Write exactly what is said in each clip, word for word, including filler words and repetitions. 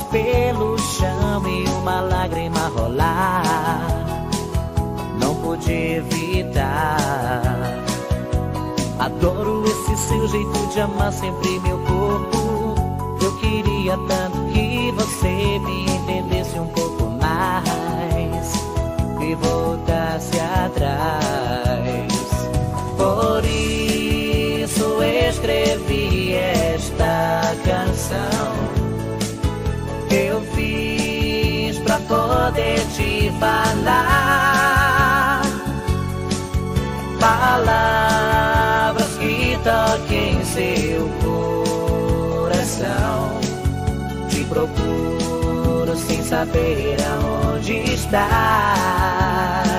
pelo chão e uma lágrima rolar. Não pude evitar. Adoro esse seu jeito de amar sempre meu corpo. Eu queria tanto que você me entendesse um pouco mais e voltasse atrás. Por isso escrevi esta canção. Eu fiz pra poder te falar palavras que toquem seu coração. Te procuro sem saber aonde estás.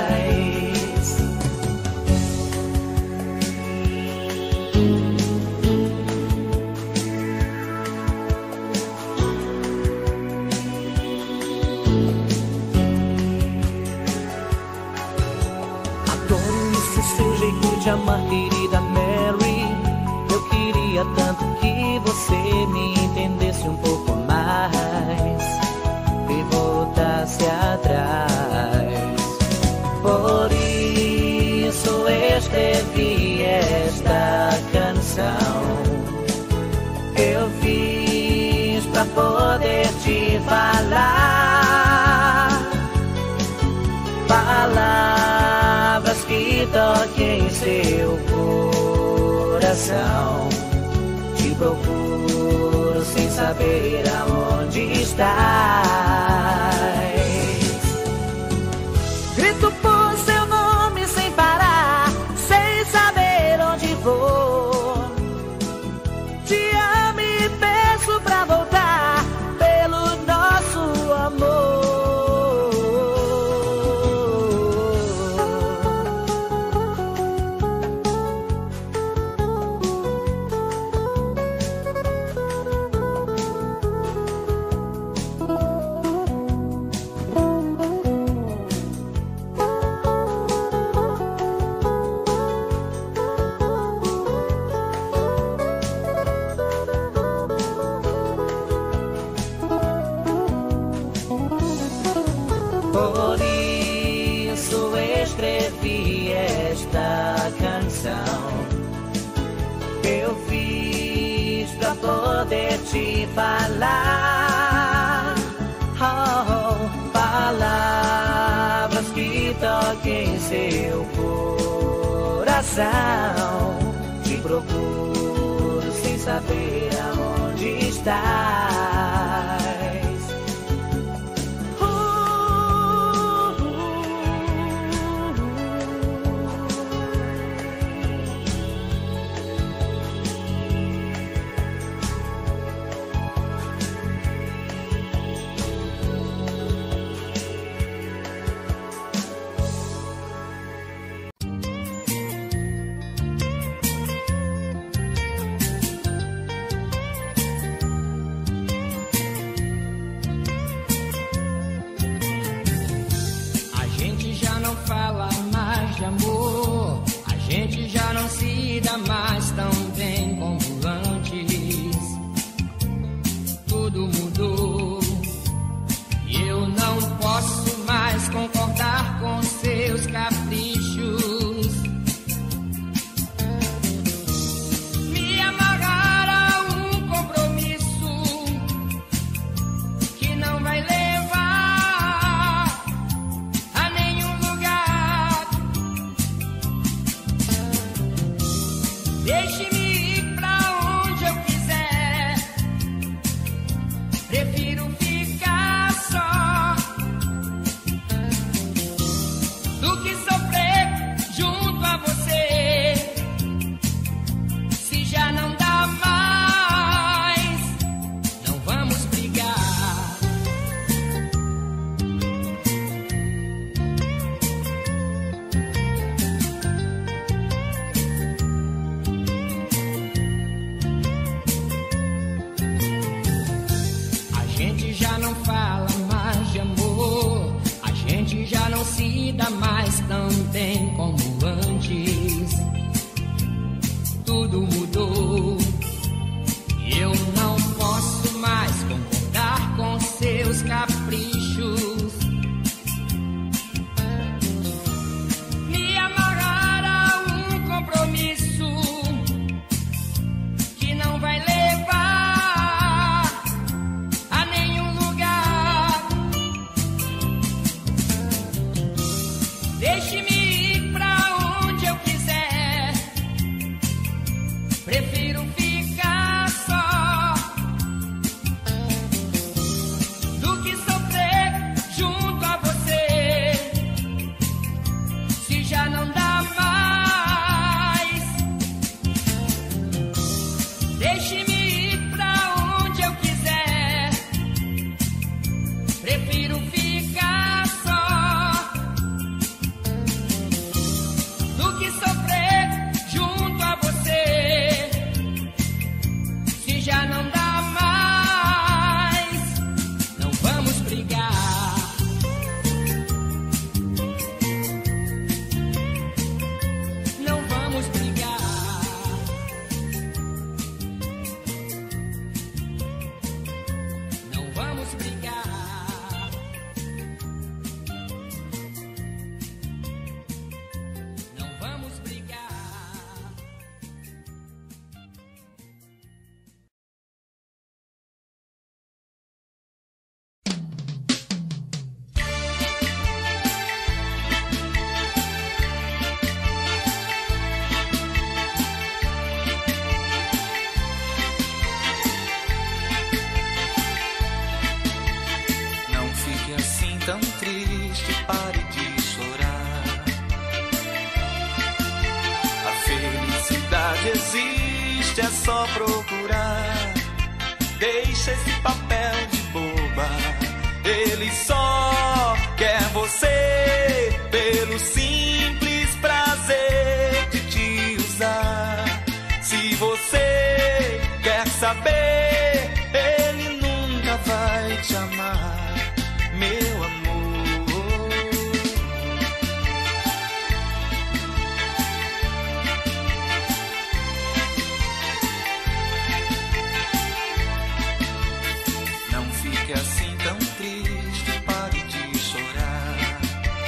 De amar, querida Mary. Eu queria tanto que você me entendesse um pouco mais e voltasse atrás. Por isso escrevi esta canção. Eu fiz pra poder te falar palavras que toquem seu coração. Te procuro sem saber aonde estás. Grito por seu nome sem parar, sem saber onde vou. Te amo e peço pra voltar pelo nosso amor. Por isso escrevi esta canção. Eu fiz pra poder te falar oh, palavras que toquem seu coração. Te procuro sem saber aonde estás. Mais tão bem como antes. Tudo mudou e eu não posso mais concordar com seus caprichos. Me amarrar a um compromisso que não vai levar a nenhum lugar. Deixe-me ir pra onde eu quiser. Prefiro ficar só do que sofrer junto a você. Se já não dá mais, não vamos brigar. A gente já não fala mais de amor. A gente já não se dá mais tão bem como antes. Tudo mudou e eu não posso mais concordar com você. Deixe-me ir pra onde eu quiser. Prefiro ficar só do que sofrer junto a você. Se já não dá mais, não vamos brigar. Não vamos brigar. Não vamos brigar. Não vamos brigar. Não fique assim tão triste, pare de chorar. A felicidade existe, é só procurar. Deixa esse papel de boba, ele só quer você pelo simples prazer de te usar. Se você quer saber, ele nunca vai te amar, meu amor. Não fique assim tão triste, pare de chorar.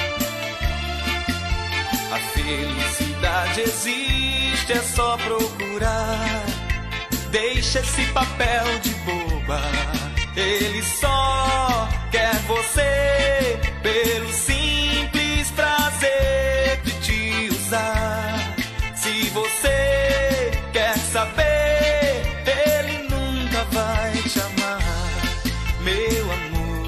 A felicidade existe, é só procurar. Deixa esse papel de boba, ele só quer você pelo simples prazer de te usar. Se você quer saber, ele nunca vai te amar, meu amor.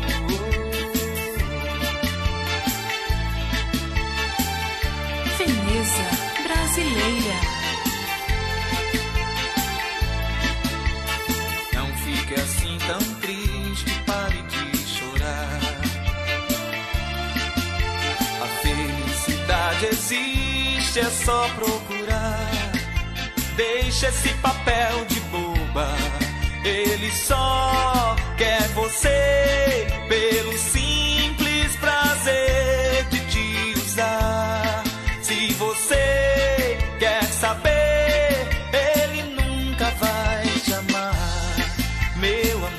Veneza brasileira. Não fique assim tão triste, pare de chorar. A felicidade existe, é só procurar. Deixa esse papel de boba, ele só quer você pelo simples prazer de te usar. Se você quer saber, ele nunca vai te amar, meu amor.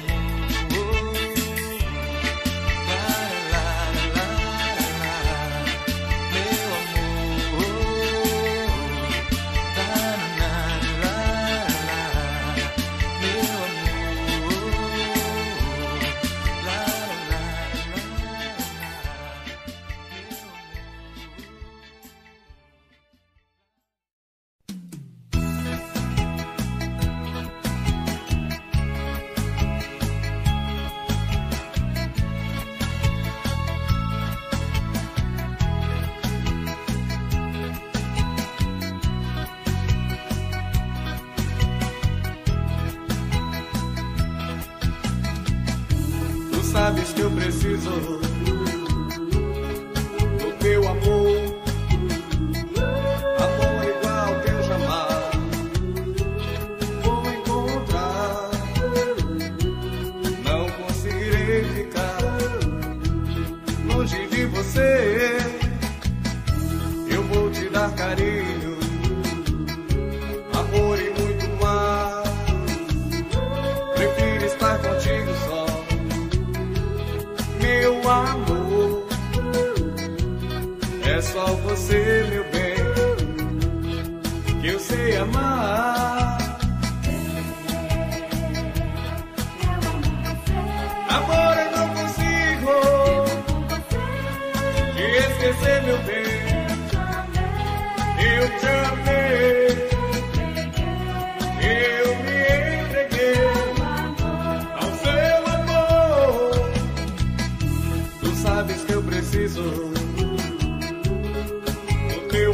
La, la, la, la, la, meu amor. La, la, la, la, meu amor. La, la, la, la, meu amor. Tu sabes que eu preciso do teu amor, amor igual que eu jamais vou encontrar. Não conseguirei ficar longe de você. Eu vou te dar carinho, amor e muito mais. Prefiro estar contigo só, meu amor. É só você, meu bem, que eu sei amar. Amor, eu não consigo te esquecer, meu bem. Eu te amei, eu me entreguei ao seu amor. Tu sabes que eu preciso do teu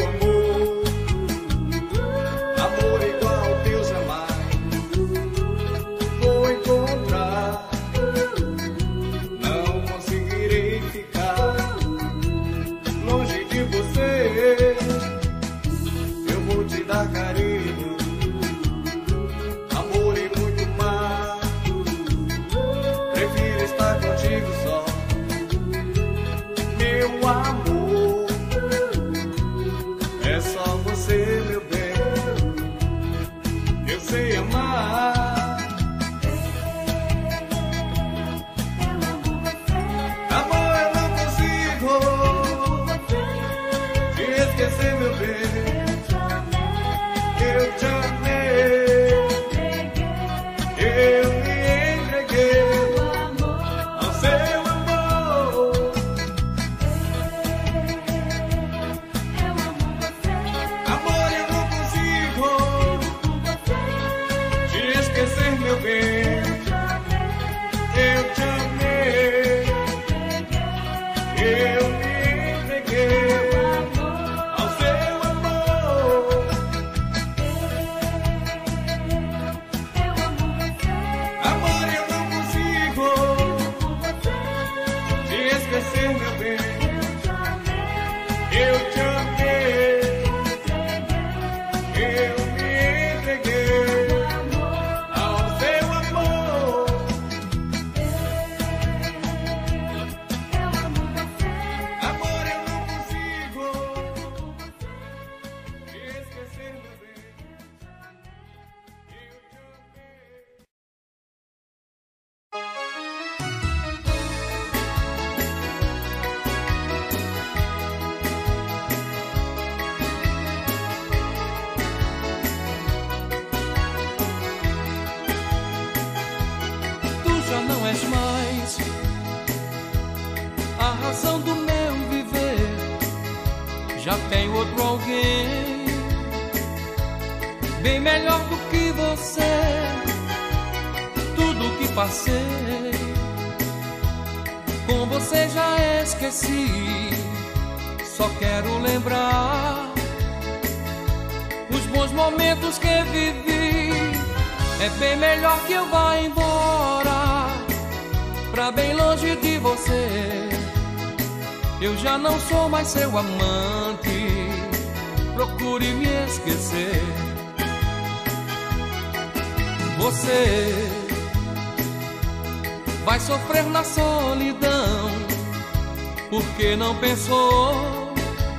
já tem outro alguém bem melhor do que você. Tudo que passei com você já esqueci. Só quero lembrar os bons momentos que vivi. É bem melhor que eu vá embora pra bem longe de você. Eu já não sou mais seu amante, procure me esquecer. Você vai sofrer na solidão, porque não pensou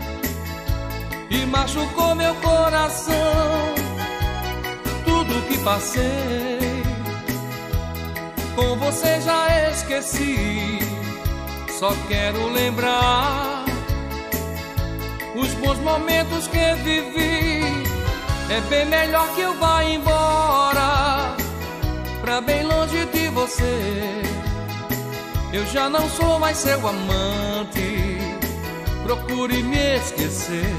e machucou meu coração. Tudo que passei com você já esqueci. Só quero lembrar os bons momentos que vivi. É bem melhor que eu vá embora pra bem longe de você. Eu já não sou mais seu amante, procure me esquecer.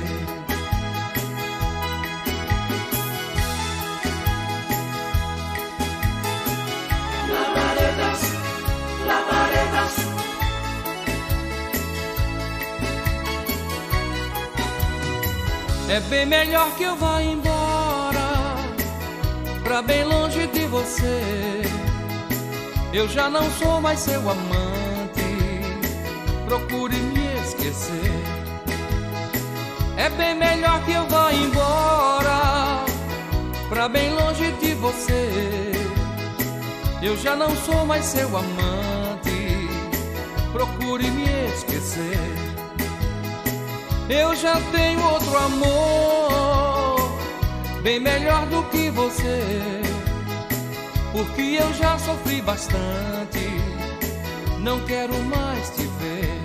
Lavaredas, lavaredas. É bem melhor que eu vá embora pra bem longe de você. Eu já não sou mais seu amante, procure me esquecer. É bem melhor que eu vá embora pra bem longe de você. Eu já não sou mais seu amante, procure me esquecer. Eu já tenho outro amor bem melhor do que você, porque eu já sofri bastante, não quero mais te ver.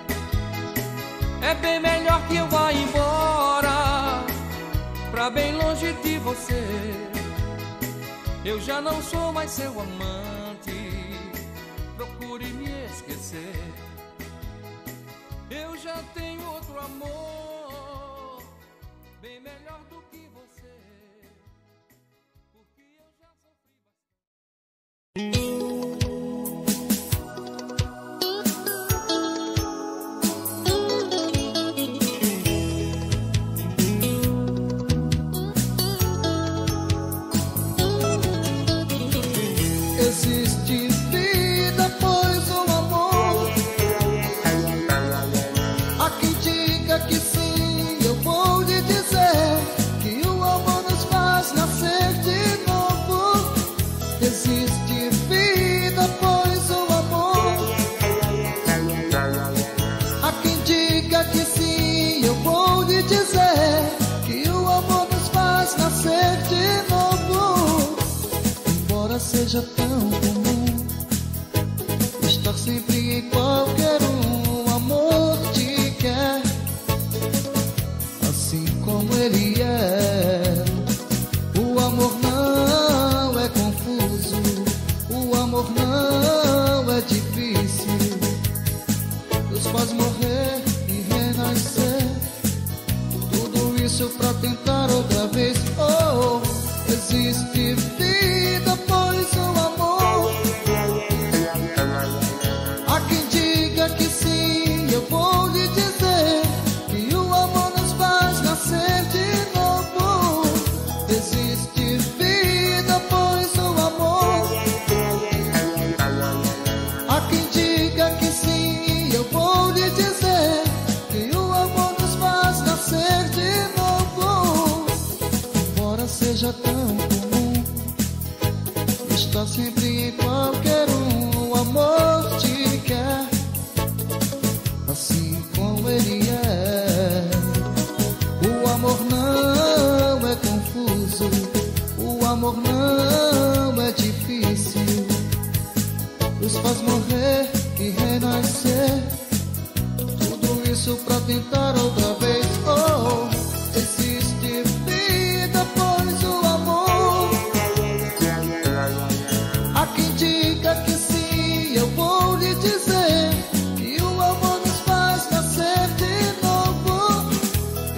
É bem melhor que eu vá embora pra bem longe de você. Eu já não sou mais seu amante, procure me esquecer. Eu já tenho outro amor bem melhor do que você, porque eu já sofri bastante. Existe vida, pois o amor. Há quem diga que sim, eu vou lhe dizer que o amor nos faz nascer de novo. Existe vida, pois o amor. Há quem diga que sim, eu vou lhe dizer que o amor nos faz nascer de novo. Embora seja tão comum estar sempre em qualquer um, o amor te quer assim como ele é. O amor não é confuso, o amor não é difícil, nos faz morrer e renascer. Tudo isso pra tentar outra vez. Oh, existe vida, pois o amor. Há quem diga que sim, eu vou lhe dizer que o amor nos faz nascer de novo. Existe vida, pois o amor. Há quem diga que sim, eu vou lhe dizer que o amor nos faz nascer de novo. Embora seja tão comum estar sempre em qualquer um, o amor te quer assim como ele é. O amor não é confuso, o amor não é difícil, nos faz morrer e renascer. Tudo isso pra tentar outra vez. Oh, existe vida, pois o amor. Há quem diga que sim, eu vou lhe dizer que o amor nos faz nascer de novo.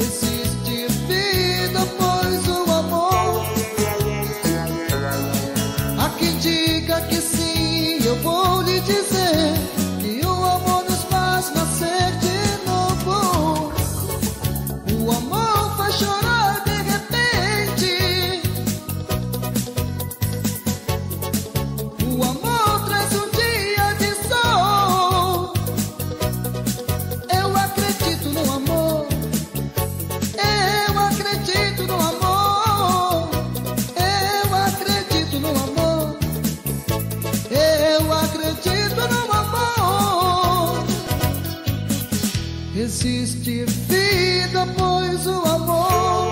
Existe vida após o amor.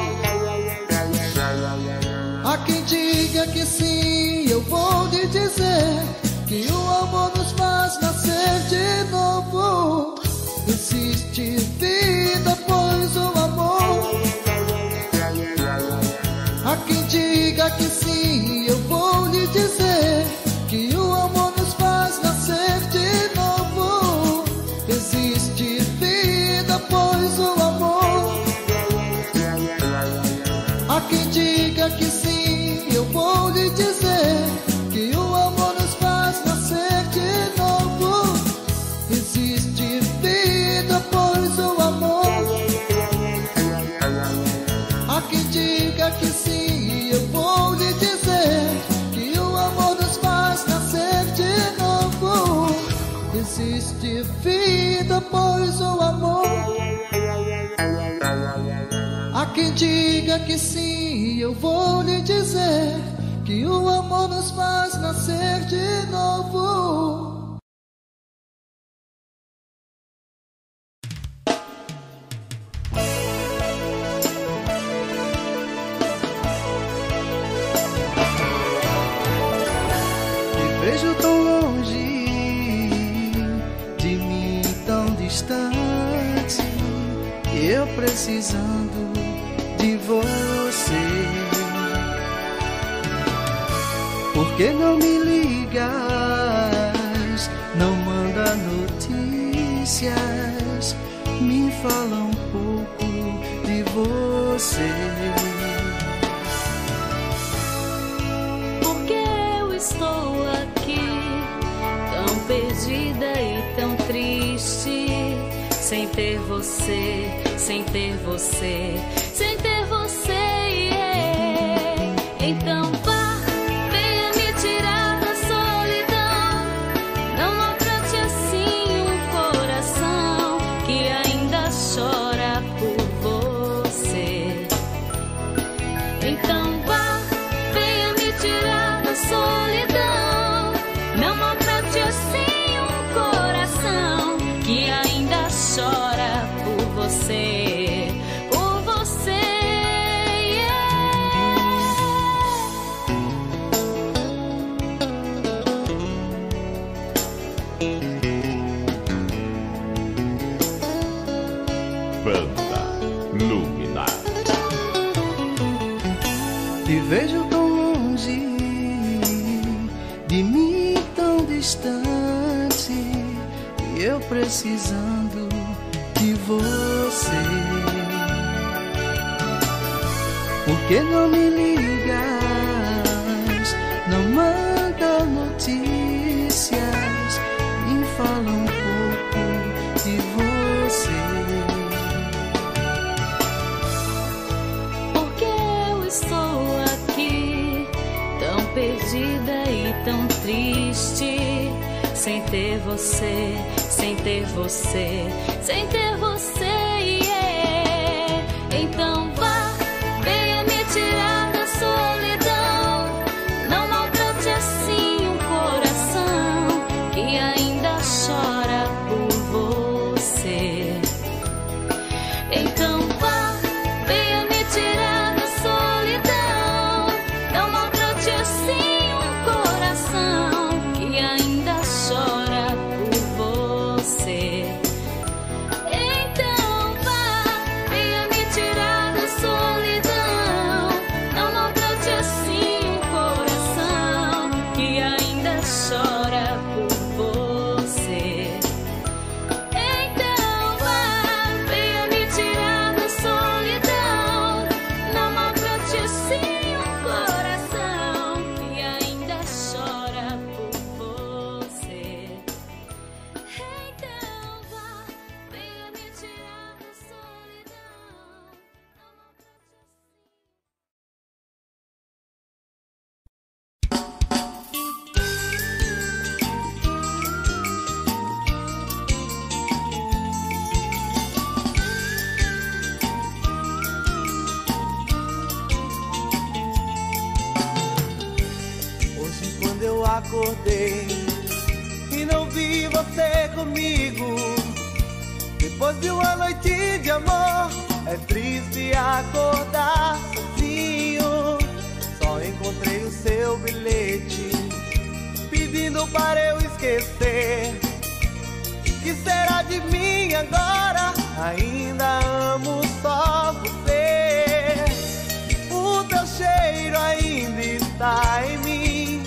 Há quem diga que sim, eu vou lhe dizer que o amor nos faz nascer de novo. Existe vida após o amor. Há quem diga que sim, eu vou lhe dizer que o amor nos faz nascer de novo. Existe vida após o amor. Há quem diga que sim, eu vou lhe dizer que o amor nos faz nascer de novo. Existe vida após o amor. Há quem diga que sim, eu vou lhe dizer que o amor nos faz nascer de novo. Existe vida após o amor. Há quem diga que sim, eu vou lhe dizer que o amor nos faz nascer de novo. Me vejo tão longe de mim, tão distante, e eu precisando de você. Por que não me ligas? Não manda notícias. Me fala um pouco de você. Porque eu estou aqui, tão perdida e tão triste, sem ter você, sem ter você, sem ter você, yeah. Então vá, venha me tirar da solidão. Não maltrate assim um coração que ainda chora por você. Então vá, venha me tirar da solidão. Não maltrate assim um coração que ainda chora por você, por você, yeah. Banda Luminar. Te vejo tão longe de mim, tão distante, e eu precisando de você. Por que não me ligas? Não manda notícias. Me fala um pouco de você. Porque eu estou aqui, tão perdida e tão triste, sem ter você, sem ter você, sem ter você, yeah. Então vá, venha me tirar da solidão. Não maltrate assim um coração que ainda chora por você. Então vá, venha me tirar da solidão. Não maltrate assim um coração que ainda chora por você. Então vá, venha me tirar da solidão. Não maltrate assim um coração que ainda chora por você. Então vá, venha me tirar da solidão. Não maltrate assim um coração que ainda chora por você. Então vá, venha me tirar da solidão. Não maltrate Hoje quando eu acordei e não vi você comigo, Depois de uma noite de amor, é triste acordar sozinho. Só encontrei o seu bilhete pedindo para eu esquecer. Que será de mim agora? Ainda amo só você. O teu cheiro ainda está em mim.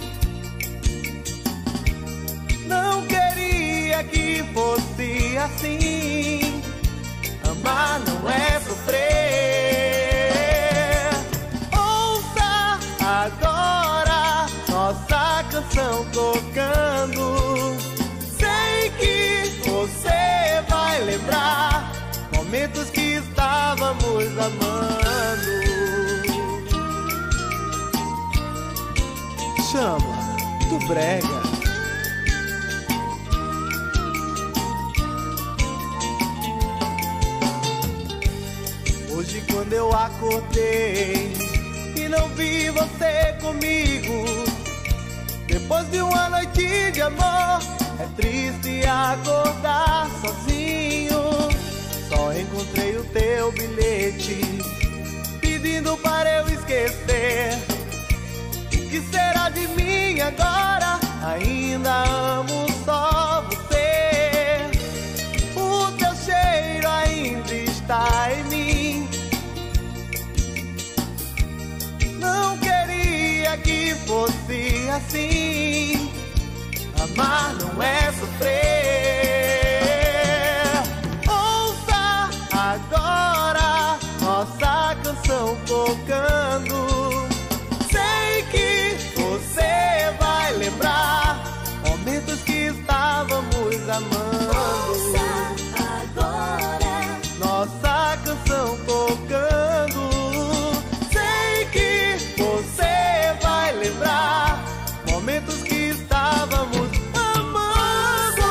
Não queria que fosse assim. Amar não é sofrer. Ouça agora nossa canção tocando. Sei que você vai lembrar momentos que estávamos amando. Chama do brega. Hoje quando eu acordei e não vi você comigo, depois de uma noite de amor, é triste acordar sozinho. Só encontrei o teu bilhete pedindo para eu esquecer. O que será de mim agora? Ainda amo só você. O teu cheiro ainda está em mim. Não queria que fosse assim. Amar não é sofrer. Ouça agora nossa canção tocando. Sei que você vai lembrar momentos que estávamos amando. Ouça agora nossa canção tocando. Sei que você vai lembrar momentos que estávamos amando.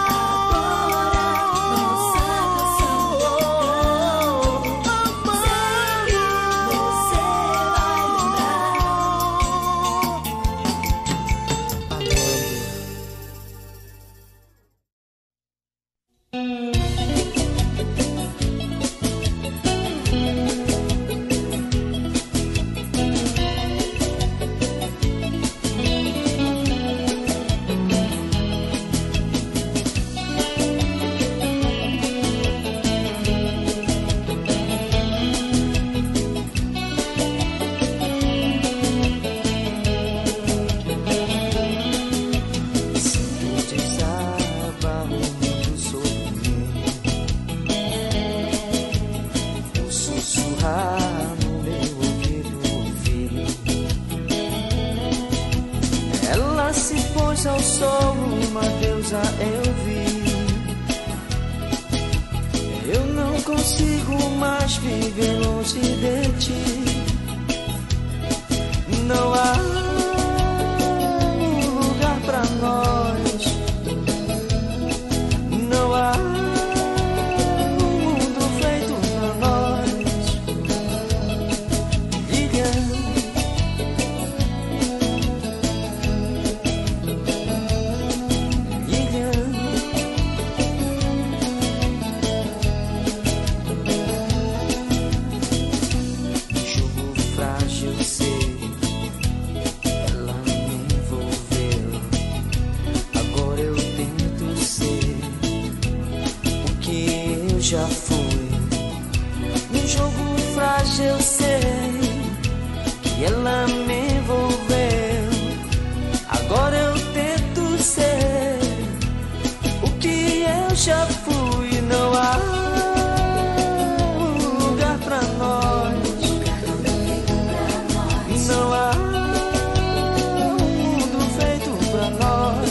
nossa canção tocando. Sei que você vai ao sol, uma deusa eu vi. Eu não consigo mais viver longe de ti. Não há um lugar pra nós. Não há um mundo feito pra nós. Lilian, já fui num jogo frágil, eu sei que ela me envolveu. Agora eu tento ser o que eu já fui. Não há um lugar pra nós. Não há um mundo feito pra nós.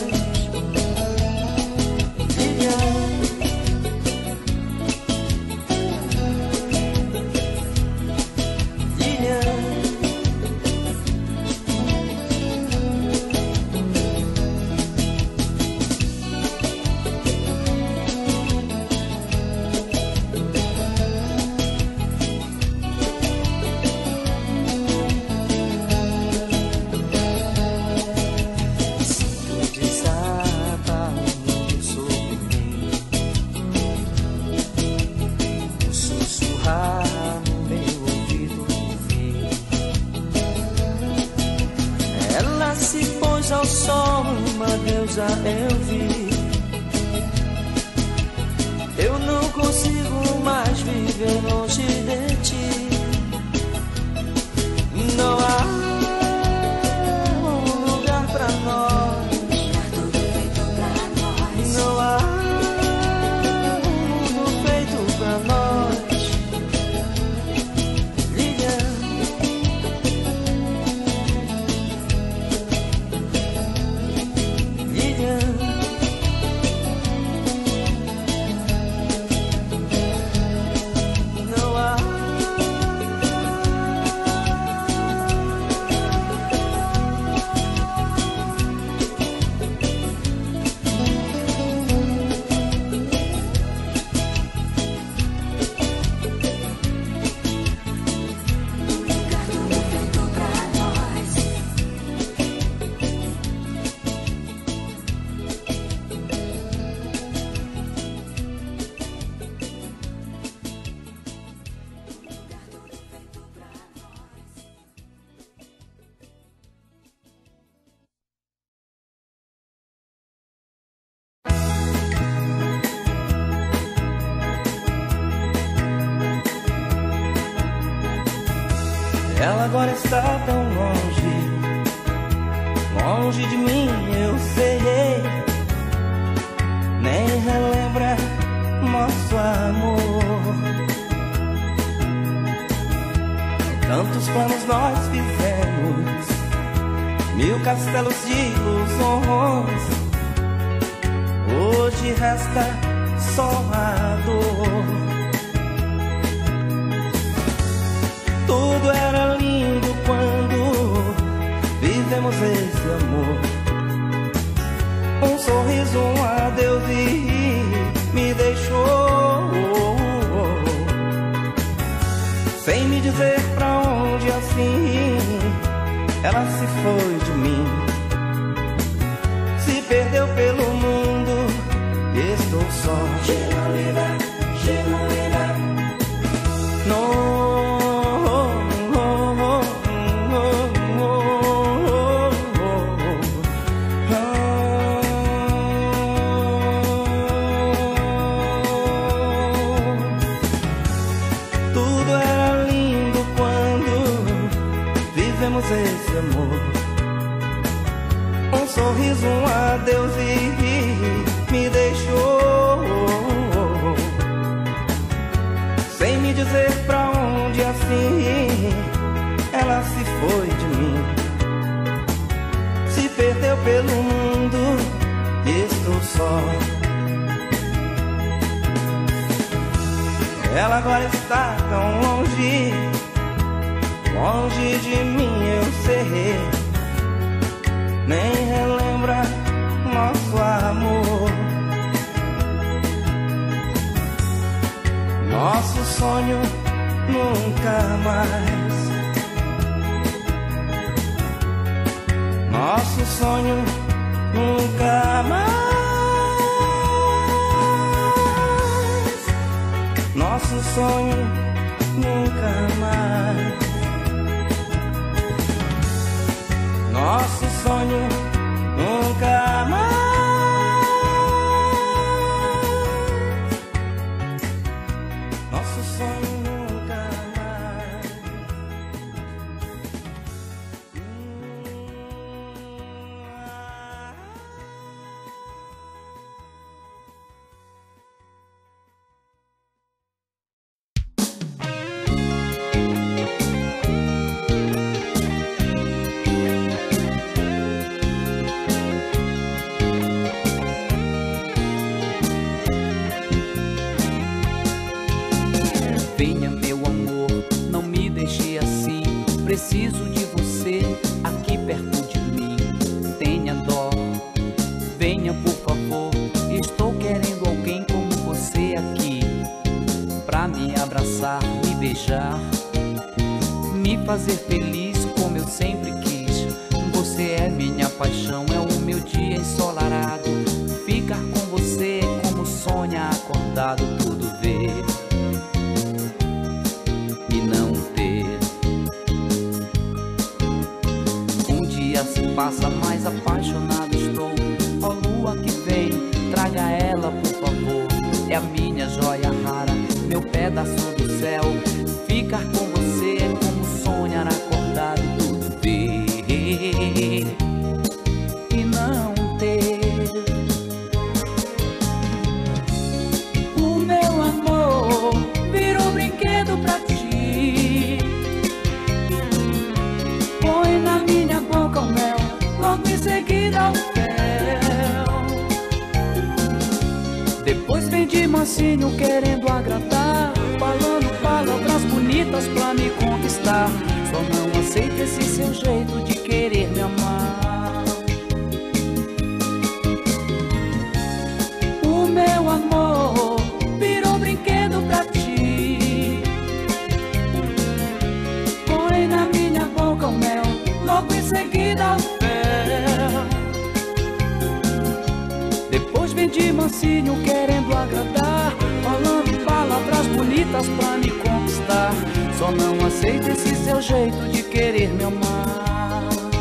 se pôs ao sol, uma deusa eu vi. Eu não consigo mais viver longe de ti. Não há um lugar pra nós. Não há um mundo feito pra nós. Ela agora está tão longe, longe de mim, eu sei. Nem relembra nosso amor. Tantos planos nós fizemos, mil castelos de ilusões. Hoje resta só a dor. Tudo era lindo quando vivemos esse amor. Um sorriso, um adeus e me deixou sem me dizer pra onde assim. Ela se foi de mim, se perdeu pelo mundo e estou só. Não. Esse amor, um sorriso, um adeus e me deixou sem me dizer pra onde assim. Ela se foi de mim, se perdeu pelo mundo e estou só. Ela agora está tão longe, longe de mim, eu sei. Nem relembra nosso amor. Nosso sonho nunca mais. Nosso sonho nunca mais. Nosso sonho nunca mais. Nosso sonho nunca mais. Nosso sonho nunca mais. Venha, meu amor, não me deixe assim. Preciso de você aqui perto de mim. Tenha dó, venha por favor. Estou querendo alguém como você aqui, pra me abraçar, me beijar, me fazer feliz como eu sempre quis. Você é minha paixão, é o meu dia ensolarado. Ficar com você é como sonha acordado. Tudo ver e não ter. Um dia se passa passa, mais apaixonado estou. Ó lua que vem, traga ela por favor. É a minha joia rara, meu pedaço do céu. Ficar com você é como sonhar acordado, tudo ver e não ter. O meu amor virou brinquedo pra ti. Põe na minha boca o mel, logo em seguida o fel. Depois vem de mansinho querendo agradar, falando palavras bonitas pra me conquistar. Só não aceito esse seu jeito de querer me amar. O meu amor virou brinquedo pra ti. Põe na minha boca o mel, logo em seguida o fel. Depois vem de mansinho querendo agradar, falando palavras bonitas pra me conquistar. Só não aceito esse seu jeito de querer me amar.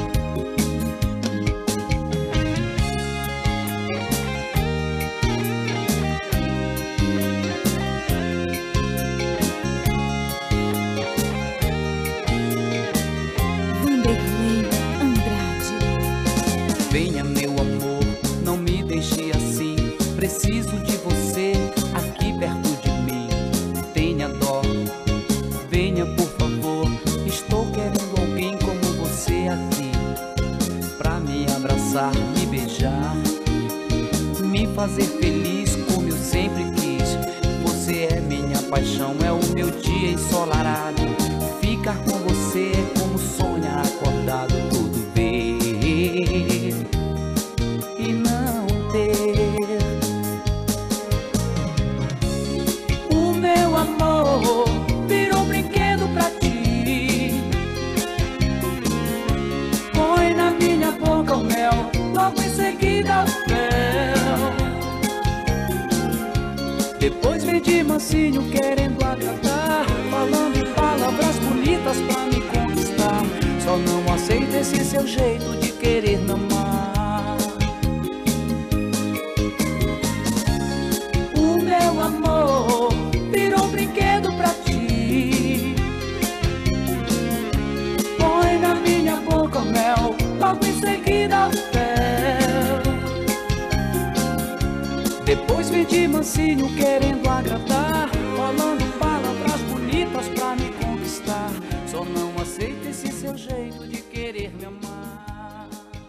Vanderlei Andrade. Venha meu amor, não me deixe assim. Preciso de você aqui perto de mim. Tenha dó, venha por favor. Estou querendo alguém como você aqui, pra me abraçar, me beijar, me fazer feliz como eu sempre quis. Você é minha paixão, é o meu dia ensolarado. Ficar com você é como sonhar acordado, tudo ver e não ter. O meu amor virou brinquedo pra ti. Põe na minha boca o mel, logo em seguida o fel. Depois vem de mansinho querendo agradar, falando palavras bonitas pra me conquistar. Só não aceito esse seu jeito de querer me amar. O meu amor virou brinquedo pra ti. Põe na minha boca o mel, logo em seguida o fel. Depois vem de mansinho querendo agradar, falando palavras bonitas pra me conquistar. Só não aceito esse seu jeito de querer me amar.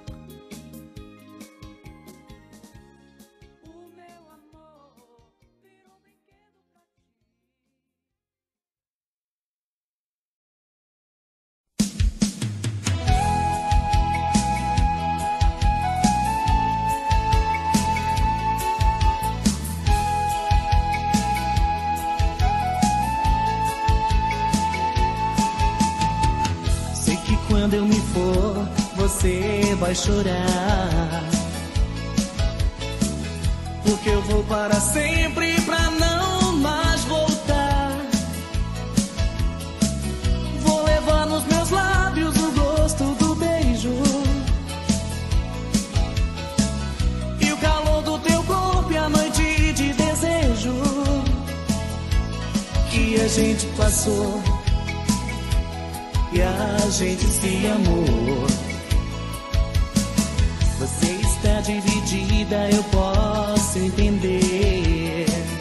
O meu amor virou brinquedo pra Quando eu me for, você vai chorar, porque eu vou para sempre pra não mais voltar. Vou levar nos meus lábios o gosto do beijo e o calor do teu corpo e a noite de desejo que a gente passou e a gente se amou. Você está dividida, eu posso entender,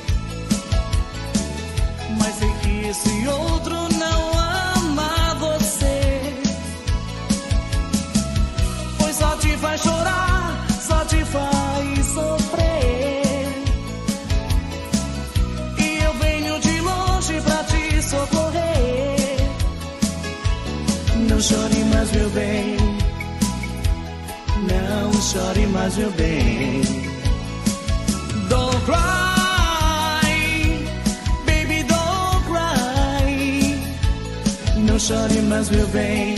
mas sei que esse outro não ama você, pois só te faz chorar, só te faz sofrer. E eu venho de longe pra te socorrer. Não chore mais, meu bem, não chore mais, meu bem. Don't cry, baby, don't cry. Não chore mais, meu bem,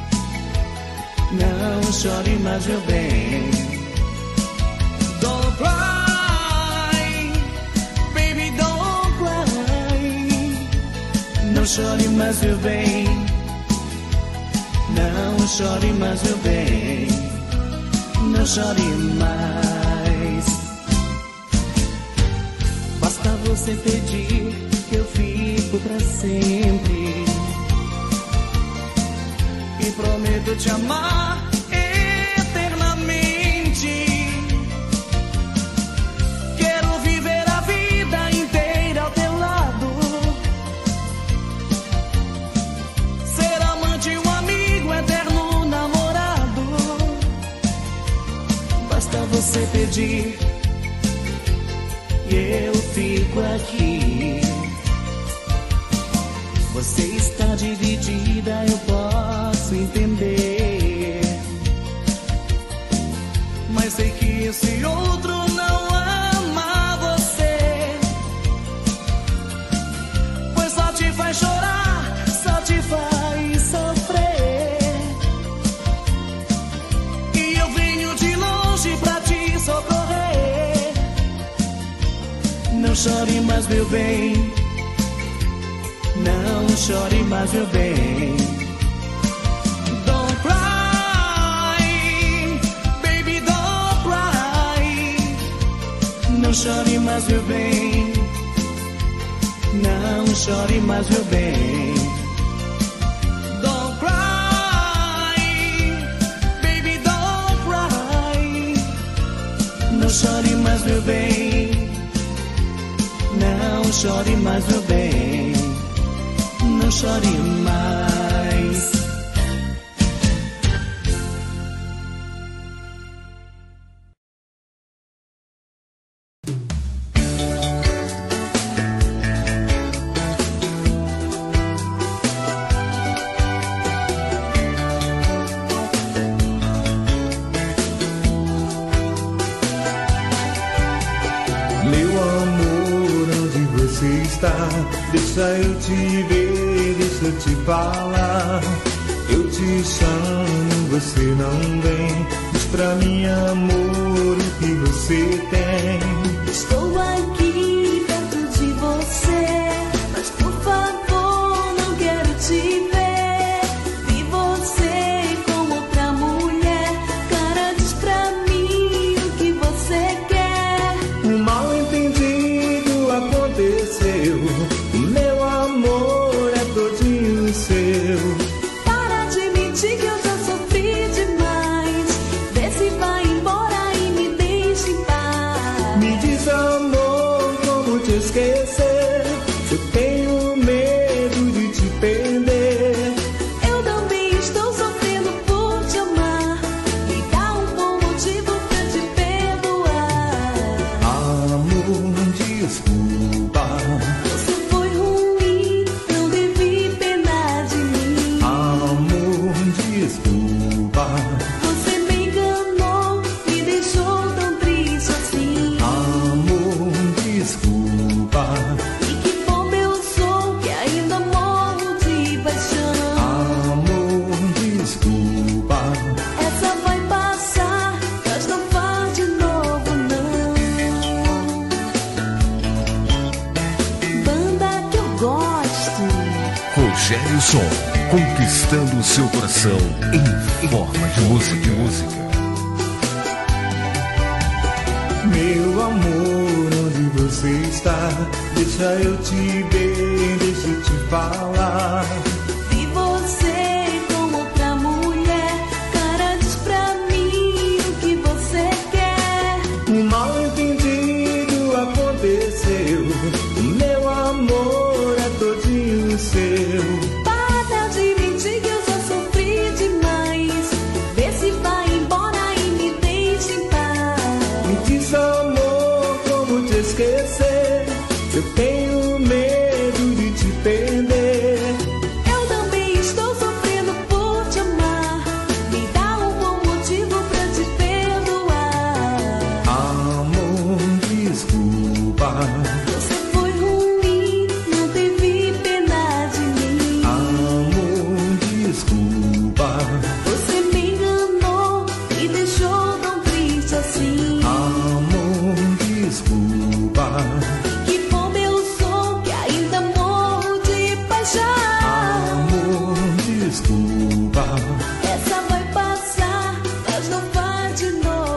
não chore mais, meu bem. Don't cry, baby, don't cry. Não chore mais, meu bem, não chore mais, meu bem. não chore mais. Basta você pedir que eu fico pra sempre, e prometo te amar eternamente. Quero viver a vida inteira ao teu lado, ser amante, um amigo, eterno namorado. Basta você pedir e eu fico aqui. Você está dividida, eu posso entender, mas sei que esse outro não ama você, pois só te faz chorar, só te faz sofrer. E eu venho de longe pra te socorrer. Não chore mais, meu bem, não chore mais, meu bem. Don't cry, baby, don't cry. Não chore mais, meu bem, não chore mais, meu bem. Don't cry, baby, don't cry. Não chore mais, meu bem, não chore mais, meu bem. Não chore mais. Meu amor, onde você está? Deixa eu te ver, deixa eu te falar. Eu te chamo, você não vem. Diz pra mim, amor, o que você tem. Estou aqui perto de você, mas por favor não quero te ver. Vi você com outra mulher, cara, diz pra mim o que você quer. Um mal entendido aconteceu, o meu amor é todinho seu. Para de mentir que eu já sofri demais. Vê se vai embora e me deixa em paz. Me diz, amor, como te esquecer? Eu tenho medo de te perder. Eu também estou sofrendo por te amar. Me dá um bom motivo pra te perdoar. Amor, desculpa. Você foi ruim, não teve pena de mim. Amor, desculpa. Você me enganou, me deixou tão triste assim. Amor, desculpa. E que bom eu sou, que ainda morro de paixão. Amor, desculpa. Essa vai passar, mas não faz de novo não. Banda que eu gosto. Rogério Som, conquistando o seu coração em forma de música. de música. Meu amor, onde você está? Deixa eu te ver, deixa eu te falar. Vi você com outra mulher, cara, diz pra mim o que você quer. Um mal entendido aconteceu, o meu amor é todinho seu. Para de mentir que eu já sofri demais. Vê se vai embora e me deixa em paz. Me diz, amor, como te esquecer? Eu tenho medo de te perder. Eu também estou sofrendo por te amar. Me dá um bom motivo pra te perdoar. Amor, desculpa. Você foi ruim, não teve pena de mim. Amor, desculpa. Você me enganou, me deixou tão triste assim. Amor, desculpa. Que bom eu sou, que ainda morro de paixão. Amor, desculpa. Essa vai passar, mas não faz de novo.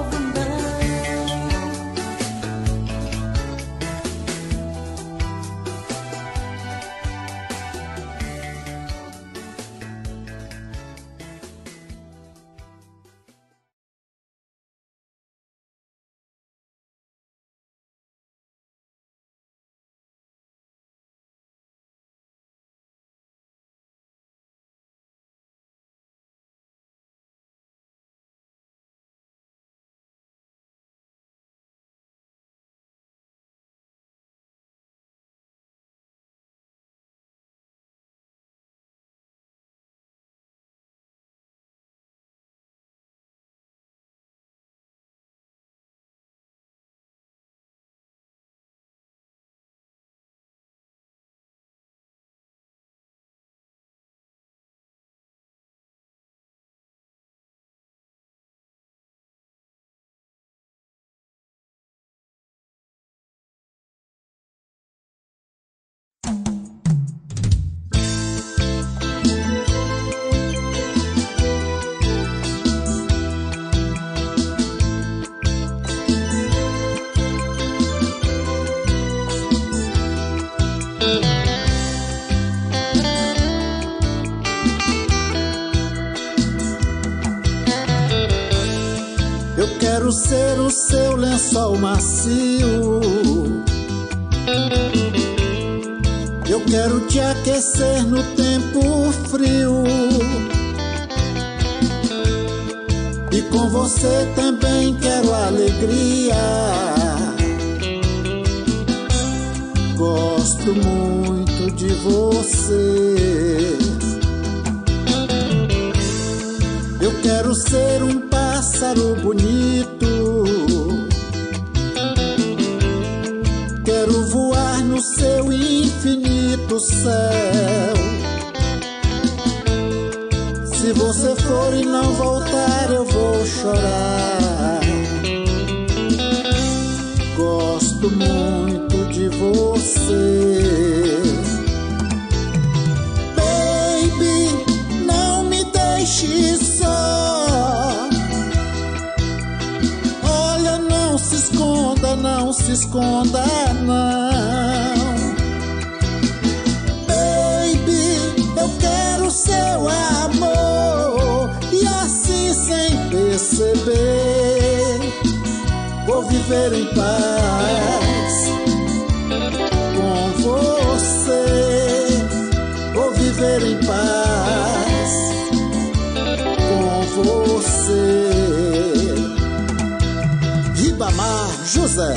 quero ser o seu lençol macio. Eu quero te aquecer no tempo frio. E com você também quero alegria. Gosto muito de você. Eu quero ser um pássaro bonito. Quero voar no seu infinito céu. Se você for e não voltar, eu vou chorar. Gosto muito de você. Baby, não me deixe só. Olha, não se esconda, não se esconda, não. Baby, eu quero seu amor. E assim, sem perceber, vou viver em paz com você. Vou viver em paz com você. Ribamar José.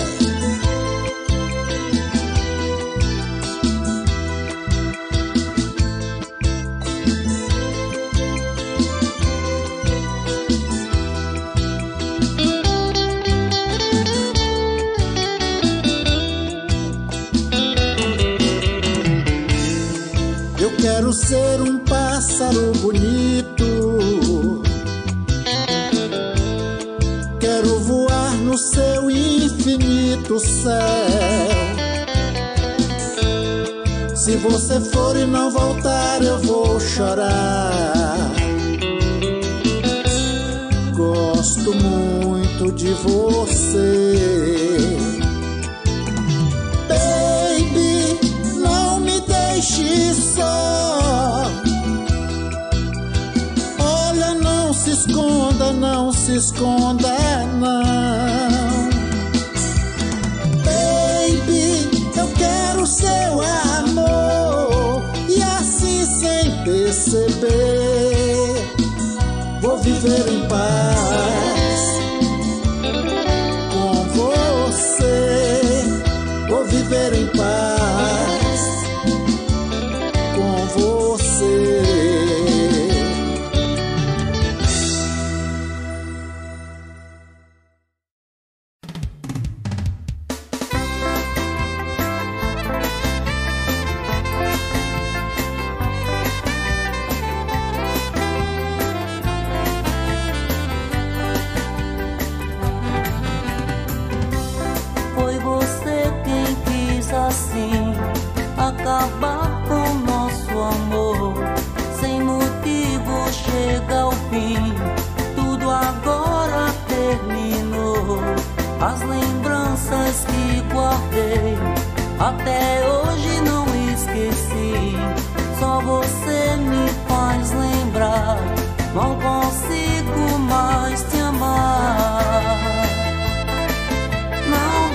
Quero ser um pássaro bonito. Quero voar no seu infinito céu. Se você for e não voltar, eu vou chorar. Gosto muito de você. Baby, não me deixe só. Olha, não se esconda, não se esconda, não. Baby, eu quero seu amor. E assim, sem perceber, vou viver em paz com você. Vou viver em paz com você. Foi você quem quis assim acabar com nosso amor. Sem motivo chega ao fim, tudo agora terminou. As lembranças que guardei até hoje não esqueci. Só você me faz lembrar, não consigo mais te amar. Não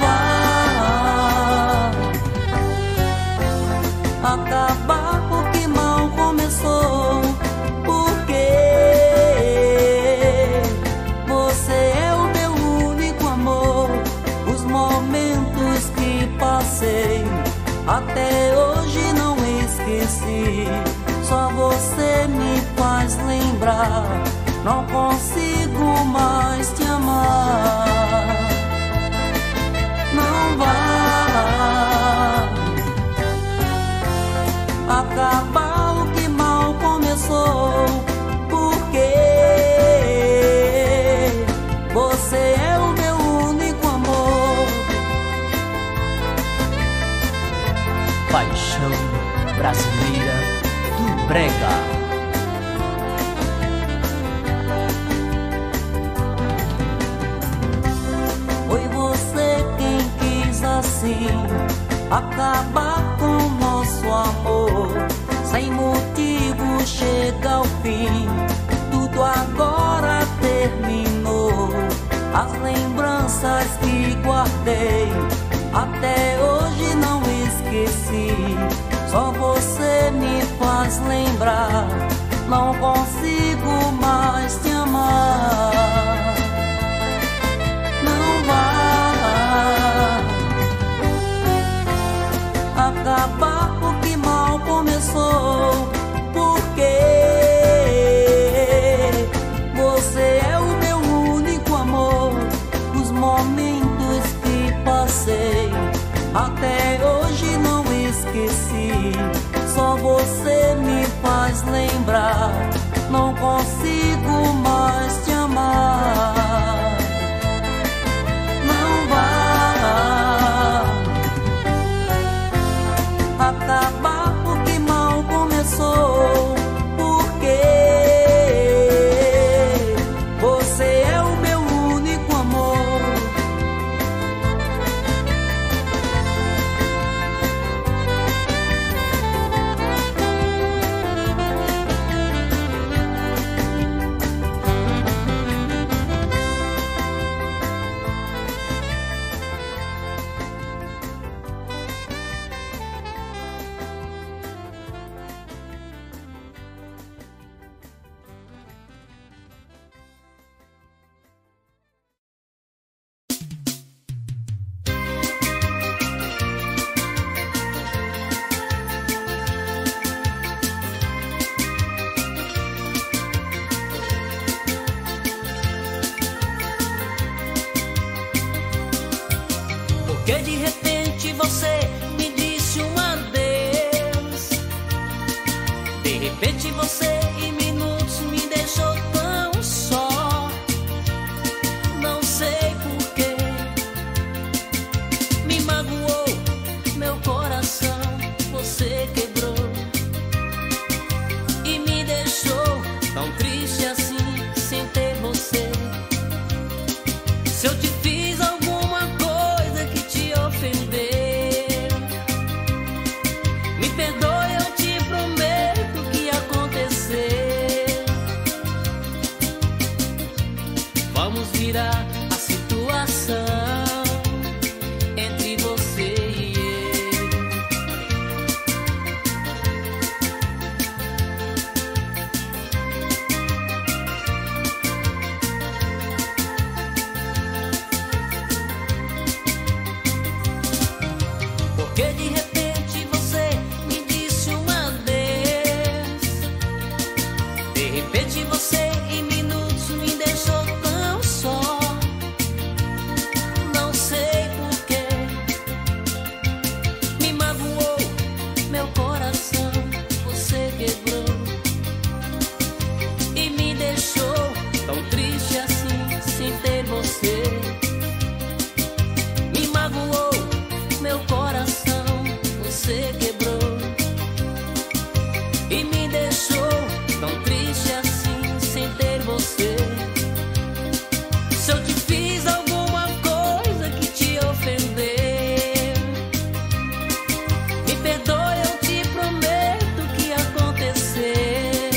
vá acabar porque mal começou. Porque você é o meu único amor. Os momentos que passei até hoje não esqueci. Só você me faz lembrar, não consigo mais te amar. Não vá acabar o que mal começou. Porque você é o meu único amor. Paixão brasileira do brega. Foi você quem quis assim acabar com nosso amor. Sem motivo chega ao fim, tudo agora terminou. as lembranças que guardei, até hoje não esqueci. Só você me faz lembrar, não consigo mais te amar. Não vai acabar porque mal começou, porque você é o meu único amor. Os momentos que passei, até hoje não esqueci. Só você me faz lembrar, não consigo mais te amar. Não vai acabar porque mal começou, porque você é o meu único amor. Porque de repente você me disse um adeus. De repente você em minutos me deixou tão só. Não sei porquê, me magoou meu coração. Você quebrou e me deixou tão triste assim, sem ter você. Se eu te fiz alguma coisa que te ofender, me perdoe, eu te prometo que ia acontecer. Vamos virar a situação entre você e eu. Porque de repente você me disse um adeus. De repente você em minutos me deixou tão só. Não sei porquê, me magoou meu coração. Você quebrou e me deixou tão triste assim, sem ter você. Me magoou meu coração, você quebrou e me deixou tão triste assim, sem ter você. Se eu te fiz alguma coisa que te ofender, me perdoe, eu te prometo que ia acontecer.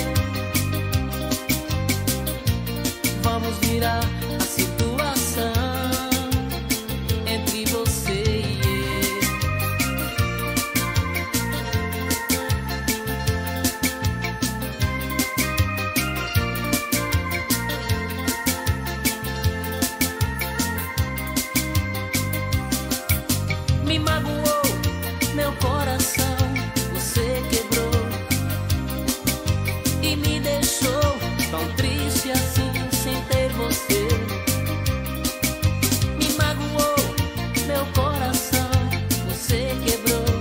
Vamos virar a situação entre você e eu. Me magoou meu coração, você quebrou e me deixou tão triste assim, sem ter você. Me magoou meu coração, você quebrou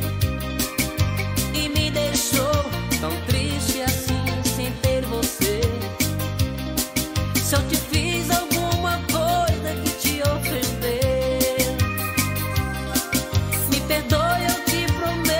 e me deixou tão triste assim, sem ter você. Se eu te fiz alguma coisa que te ofender, me perdoe, eu te prometo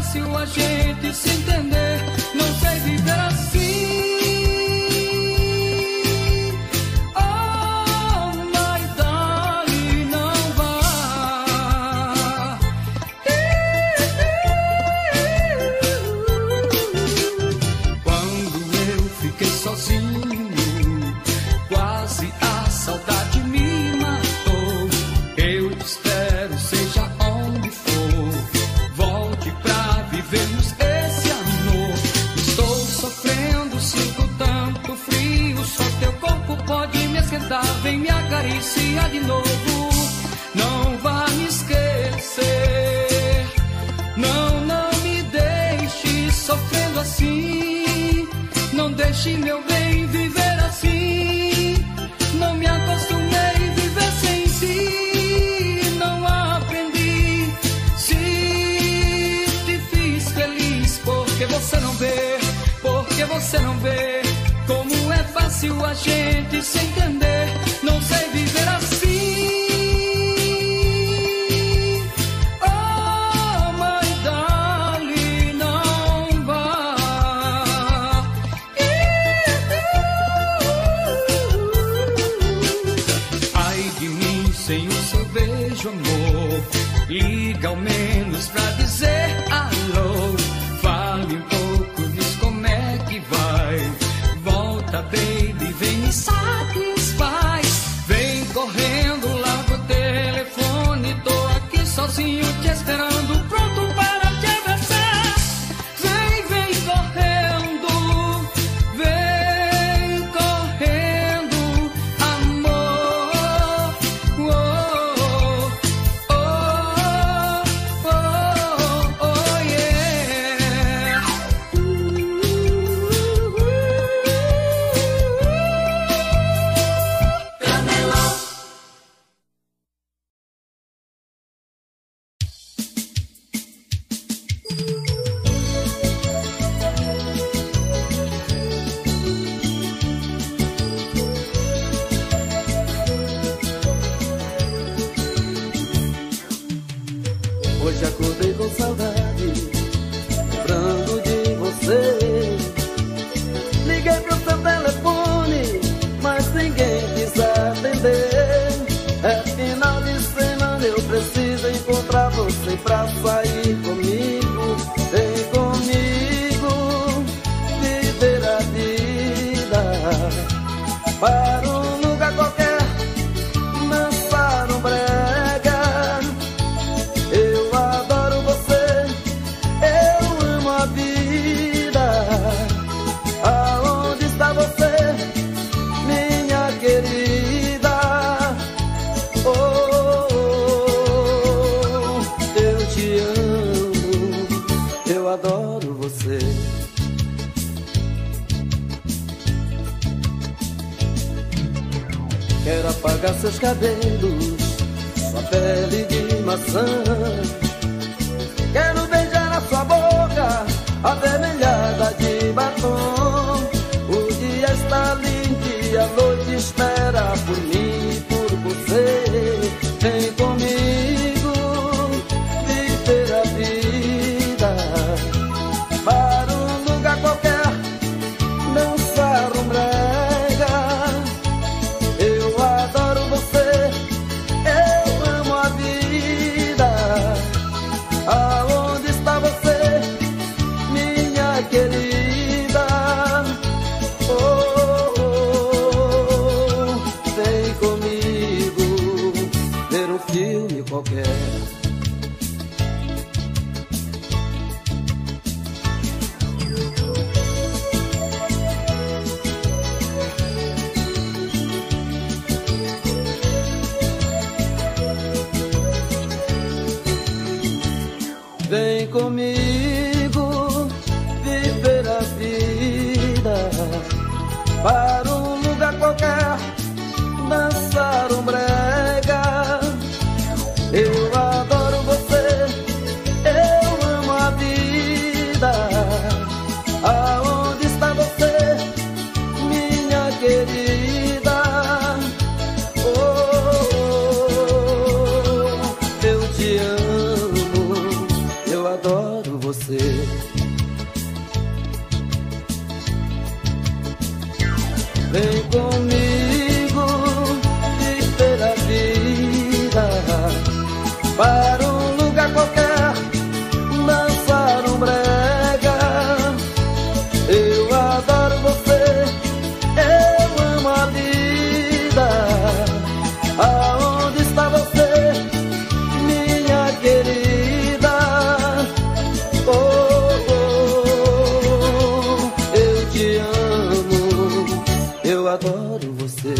fácil a gente se entender. Não sei viver assim. Oh, my darling, não vá. Quando eu fiquei sozinho, quase a saudade me matou. Eu te espero, seja onde for. Volte pra vivermos esse amor. Estou sofrendo, sinto tanto frio. Só teu corpo pode me esquentar. Vem me acariciar de novo. Não vá me esquecer. Não, não me deixe sofrendo assim. Não deixe, meu bem, viver assim. Não me acostumei a viver sem ti. Não aprendi. Se te fiz feliz, porque você não vê, porque você não vê como é fácil a gente se entender. Não sei viver assim. Oh, my darling, não vá. Ai de mim sem o seu beijo, amor. Liga ao menos pra dizer alô. Fale um pouco, diz como é que vai. Volta, baby, vem me satisfaz. Vem correndo, larga o telefone. Tô aqui sozinho te esperando, pronto para te abraçar. Vem, vem correndo, vem correndo, amor. Oh, oh, oh, oh, oh, yeah. Camelô. Hoje acordei com saudade, lembrando de você. Liguei pro seu telefone, mas ninguém quis atender. É final de semana, eu preciso encontrar você pra sair comigo. Vem comigo, viver a vida. Para um lugar qualquer, dançar um brega. Eu adoro você, eu amo a vida. Aonde está você, minha querida? Oh, oh, oh, eu te amo, eu adoro você. Quero apagar seus cabelos, sua pele de maçã. Quero beijar a sua boca, avermelhada de batom. O dia está lindo e a noite espera por mim e por você. Vem comigo, viver a vida. Para um lugar qualquer, dançar um brega. Eu adoro você, eu amo a vida. Aonde está você, minha querida? Oh, oh, oh, vem comigo ver um filme qualquer. Vem comigo viver a vida. Para um lugar qualquer, dançar um brega. Eu adoro você, eu amo a vida. Aonde está você, minha querida? Oh, oh, oh, eu te amo, eu adoro você. você. Vem comigo viver a vida, para um lugar qualquer dançar um brega. Eu adoro você, eu amo a vida. Aonde está você, minha querida? Oh, oh, eu te amo, eu adoro você.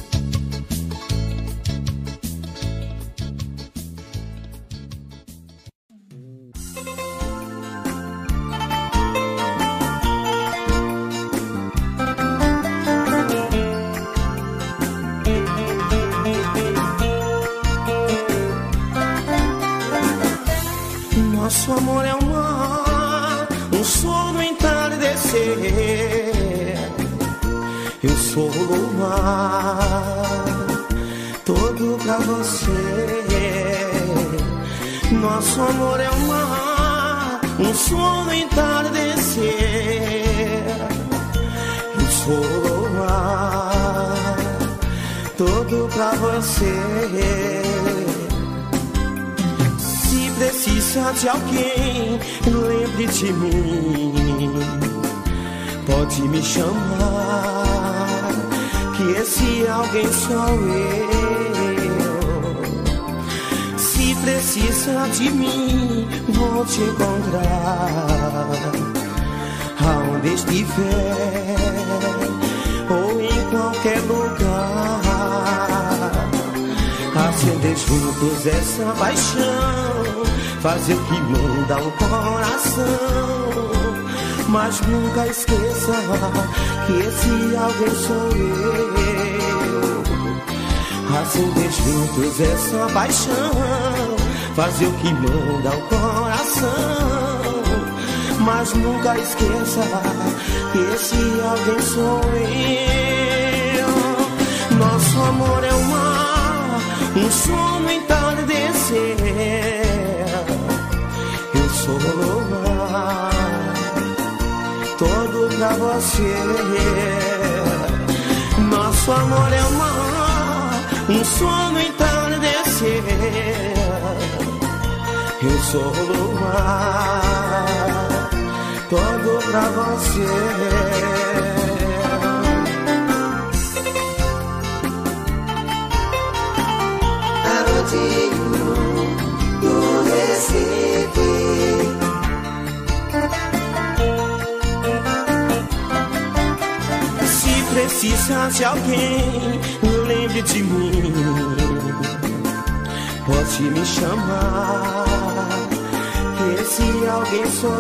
Nosso amor é um mar, um sol no entardecer. Eu sou o mar, todo pra você. Nosso amor é um mar, um sol no entardecer. Eu sou o mar, todo pra você. Se precisa de alguém, lembre de mim. Pode me chamar, que esse alguém sou eu. Se precisa de mim, vou te encontrar aonde estiver ou em qualquer lugar. Acender juntos essa paixão, fazer o que manda o coração. Mas nunca esqueça que esse alguém sou eu. Acender juntos essa paixão, fazer o que manda o coração. Mas nunca esqueça que esse alguém sou eu. Nosso amor é um mar, um som no entardecer. Eu sou o mar, todo pra você. Nosso amor é um mar, um som no entardecer. Eu sou o mar, todo pra você. Do Recife. Se precisa de alguém, lembre de mim. Pode me chamar, que esse alguém sou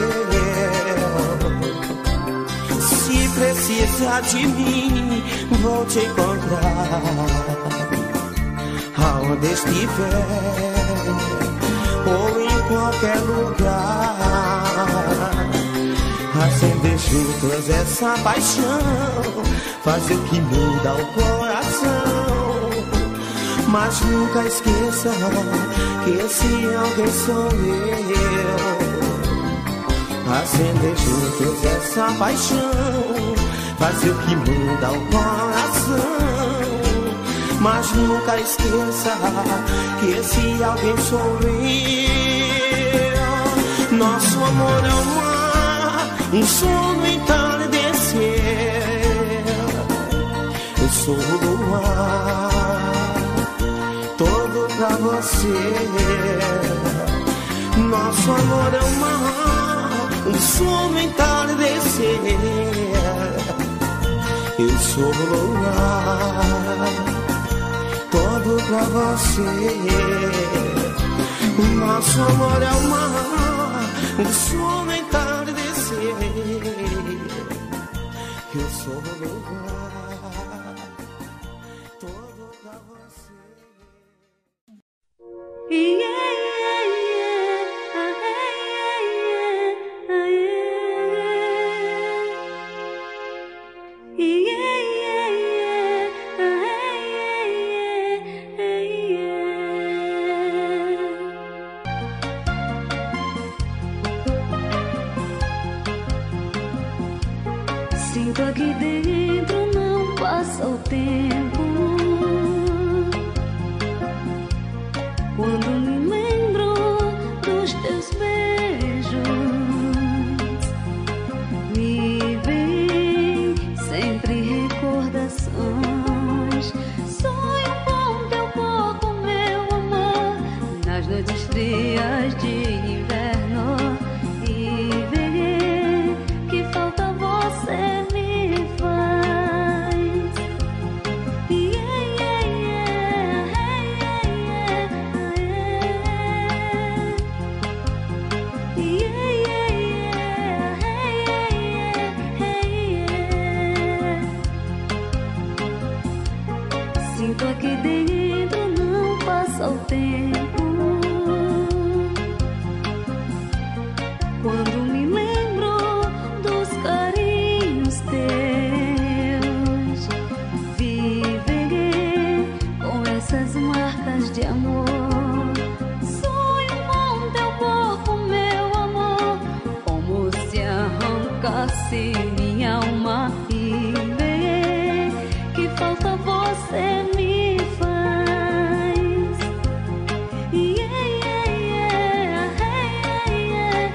eu. Se precisa de mim, vou te encontrar aonde estiver ou em qualquer lugar. Acender juntos essa paixão, fazer o que muda o coração. Mas nunca esqueça que esse alguém sou eu. Acender juntos essa paixão, fazer o que muda o coração. Mas nunca esqueça que esse alguém sou eu. Nosso amor é um mar, um som no entardecer. Eu sou o mar, todo pra você. Nosso amor é um mar, um som no entardecer. Eu sou o mar, todo pra você. O nosso amor é o mar, o som no entardecer. Eu sou o lugar, todo pra você. Yeah. Sinto aqui dentro, não passa o tempo. Quando me lembro dos teus beijos, me vem sempre recordações. Sonho com teu corpo, meu amor, nas noites frias de inverno. E ver que falta você me faz. Yeah, yeah, yeah, yeah, yeah, yeah, yeah. Sinto aqui dentro, não passa o tempo. Quando me lembro dos carinhos teus, viverei com essas marcas de amor. Sonho com teu corpo, meu amor, como se arrancasse minha alma. E ver que falta você me faz. Yeah, yeah, yeah, yeah, yeah.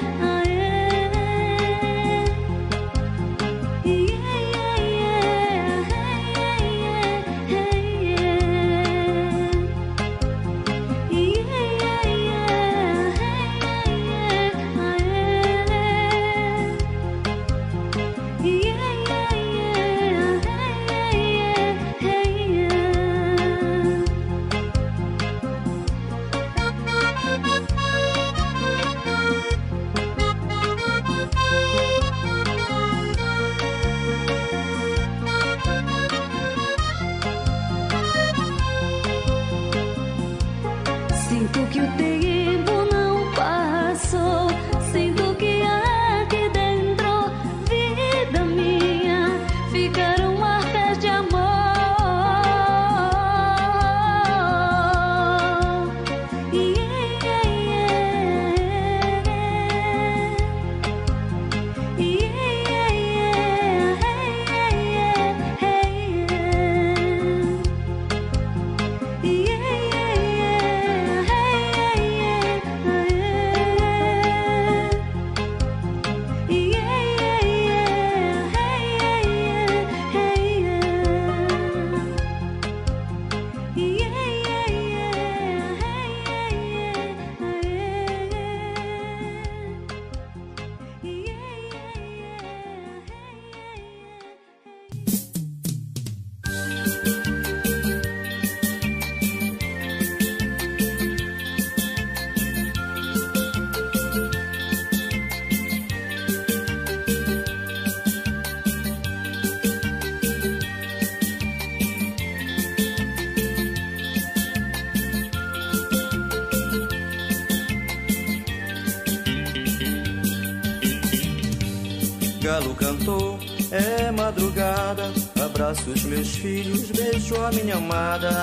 Sinto que o tempo não passou. Sinto que aqui dentro, vida minha, ficaram marcas de amor. Yeah, yeah, yeah. Yeah, yeah, yeah. Galo cantou, é madrugada, abraço os meus filhos, beijo a minha amada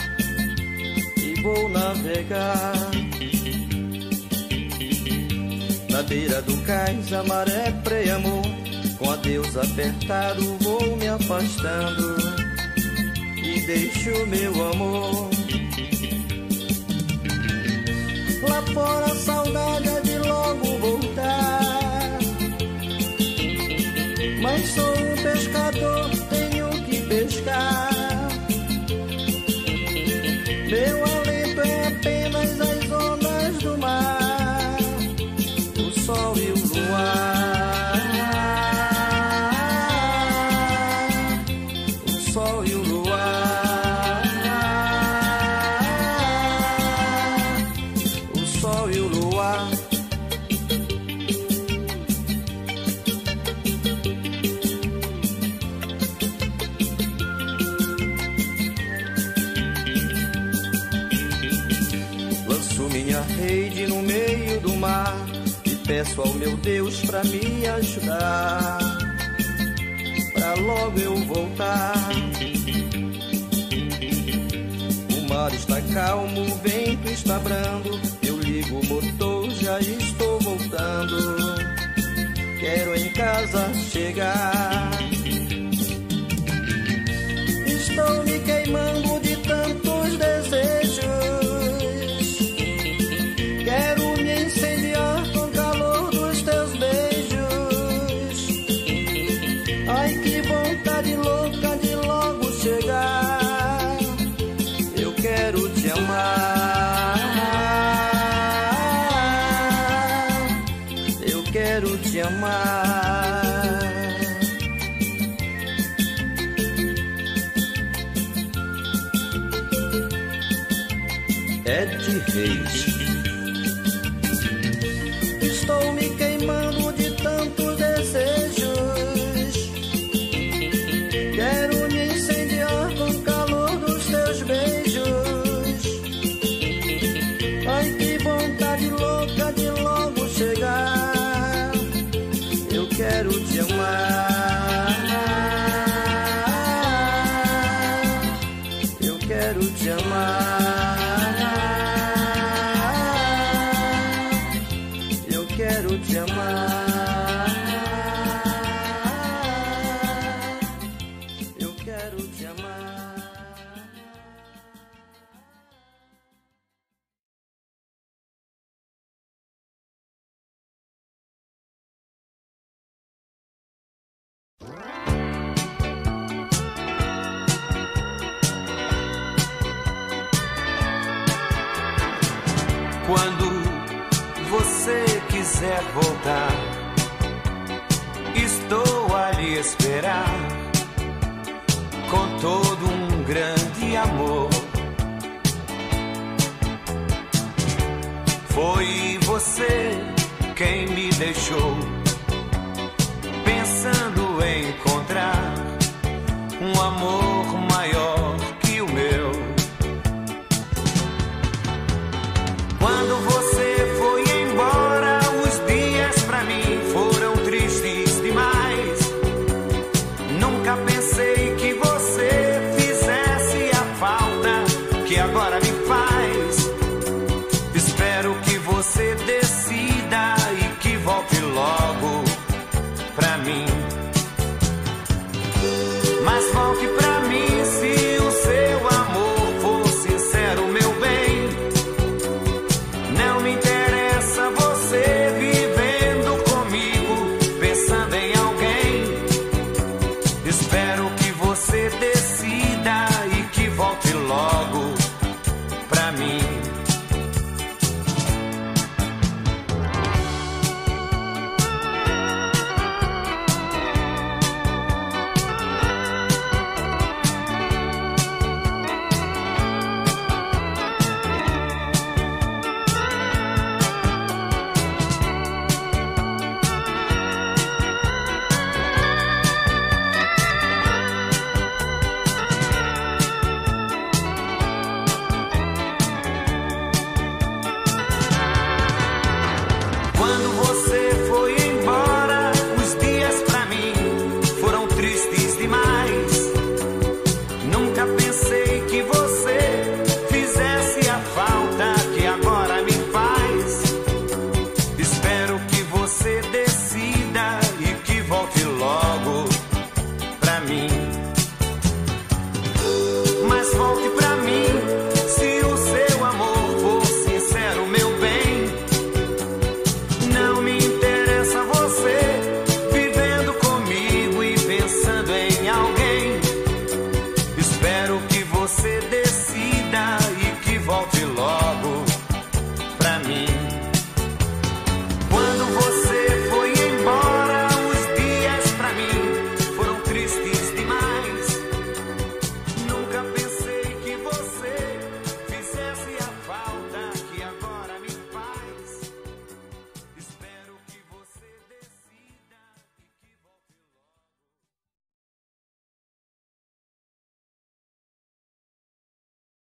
e vou navegar. Na beira do cais a maré freia, amor, com adeus apertado vou me afastando e deixo meu amor. Lá fora a saudade é de logo voltar, mas sou um pescador, tenho que pescar. Meu alento é apenas as ondas do mar, o sol e o luar, o sol e o luar, o sol e o luar. Minha rede no meio do mar e peço ao meu Deus pra me ajudar, pra logo eu voltar. O mar está calmo, o vento está brando, eu ligo o motor, já estou voltando. Quero em casa chegar. quero te amar. Ed Reis. Estou me queimando de tantos desejos. Quero me incendiar com o calor dos teus beijos. Ai, que vontade louca de logo chegar. Eu quero te amar. Eu quero te amar. Eu quero te amar. Eu quero te amar. Quando você quiser voltar, estou a lhe esperar com todo um grande amor. Foi você quem me deixou pensando em encontrar um amor maior que o meu. Quando você foi embora, os dias pra mim foram tristes demais. Nunca pensei que você fizesse a falta que agora me faz. Espero que você decida e que volte logo pra mim. Mas volte pra mim se o seu amor for sincero, meu bem. Não me interessa você vivendo comigo, pensando em alguém. Espero que você decida e que volte logo pra mim. Quando você